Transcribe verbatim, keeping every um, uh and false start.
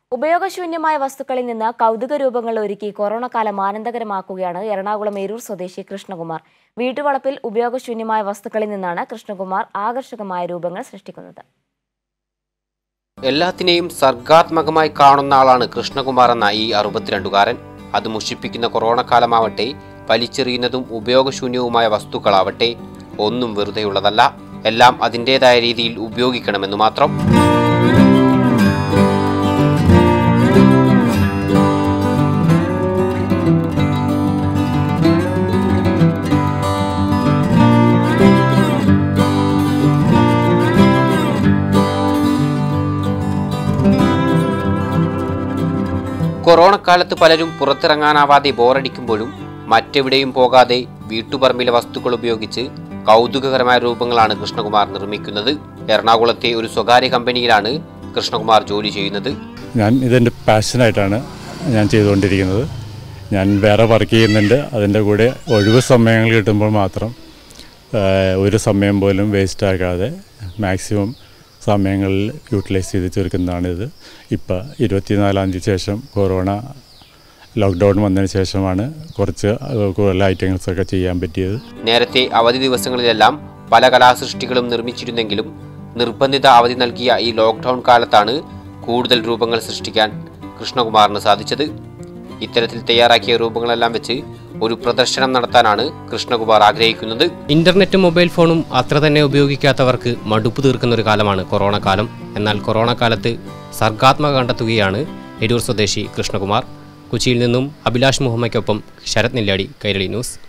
ഉപയോഗശൂന്യമായ വസ്തുക്കളിൽ നിന്ന് കൗതുക രൂപങ്ങൾ ഒരുക്കി കൊറോണ കാലം ആനന്ദകരമാക്കുകയാണ് എറണാകുളം ഏരൂർ സ്വദേശി കൃഷ്ണകുമാർ. വീട്ടുവളപ്പിൽ ഉപയോഗശൂന്യമായ വസ്തുക്കളിൽ നിന്നാണ് കൃഷ്ണകുമാർ ആകർഷകമായ രൂപങ്ങൾ സൃഷ്ടിക്കുന്നത്. എല്ലാത്തിനെയും സർഗാത്മകമായി കാണുന്ന ആളാണ് കൃഷ്ണകുമാർ എന്ന ഈ അറുപത്തിരണ്ടുകാരൻ. അത് മുഷിപ്പിക്കുന്ന കൊറോണ കാലമാവട്ടെ, വലിച്ചെറിയുന്നതും ഉപയോഗശൂന്യവുമായ വസ്തുക്കളാവട്ടെ, ഒന്നും വെറുതെയുള്ളതല്ല. എല്ലാം അതിൻ്റെതായ രീതിയിൽ ഉപയോഗിക്കണമെന്ന് മാത്രം. കൊറോണ കാലത്ത് പലരും പുറത്തിറങ്ങാനാവാതെ ബോറടിക്കുമ്പോഴും മറ്റെവിടെയും പോകാതെ വീട്ടുപറമ്പിലെ വസ്തുക്കൾ ഉപയോഗിച്ച് കൗതുകകരമായ രൂപങ്ങളാണ് കൃഷ്ണകുമാർ നിർമ്മിക്കുന്നത്. എറണാകുളത്തെ ഒരു സ്വകാര്യ കമ്പനിയിലാണ് കൃഷ്ണകുമാർ ജോലി ചെയ്യുന്നത്. ഞാൻ ഇതെൻ്റെ പാഷനായിട്ടാണ് ഞാൻ ചെയ്തുകൊണ്ടിരിക്കുന്നത്. ഞാൻ വേറെ വർക്ക് ചെയ്യുന്നുണ്ട്. അതിൻ്റെ കൂടെ ഒഴിവ് സമയങ്ങൾ കിട്ടുമ്പോൾ മാത്രം ഒരു സമയം പോലും വേസ്റ്റ് ആക്കാതെ മാക്സിമം സമയങ്ങളിൽ യൂട്ടിലൈസ് ചെയ്ത് തീർക്കുന്നതാണിത്. ഇപ്പോൾ ഇരുപത്തിനാലാം തീയതി ശേഷം കൊറോണ ലോക്ക്ഡൗൺ വന്നതിന് ശേഷമാണ് കുറച്ച് കൂടുതൽ ഐറ്റംസൊക്കെ ചെയ്യാൻ പറ്റിയത്. നേരത്തെ അവധി ദിവസങ്ങളിലെല്ലാം പല കലാസൃഷ്ടികളും നിർമ്മിച്ചിരുന്നെങ്കിലും നിർബന്ധിത അവധി നൽകിയ ഈ ലോക്ക്ഡൗൺ കാലത്താണ് കൂടുതൽ രൂപങ്ങൾ സൃഷ്ടിക്കാൻ കൃഷ്ണകുമാറിന് സാധിച്ചത്. ഇത്തരത്തിൽ തയ്യാറാക്കിയ രൂപങ്ങളെല്ലാം വെച്ച് ഒരു പ്രദർശനം നടത്താനാണ് കൃഷ്ണകുമാർ ആഗ്രഹിക്കുന്നത്. ഇന്റർനെറ്റും മൊബൈൽ ഫോണും അത്ര തന്നെ ഉപയോഗിക്കാത്തവർക്ക് മടുപ്പ് തീർക്കുന്ന ഒരു കാലമാണ് കൊറോണ കാലം. എന്നാൽ കൊറോണ കാലത്ത് സർഗാത്മക കണ്ടെത്തുകയാണ് ഏരൂർ സ്വദേശി കൃഷ്ണകുമാർ. കൊച്ചിയിൽ നിന്നും അഭിലാഷ് മുഹമ്മയ്ക്കൊപ്പം ശരത് നെല്ലിയാടി, കൈരളി ന്യൂസ്.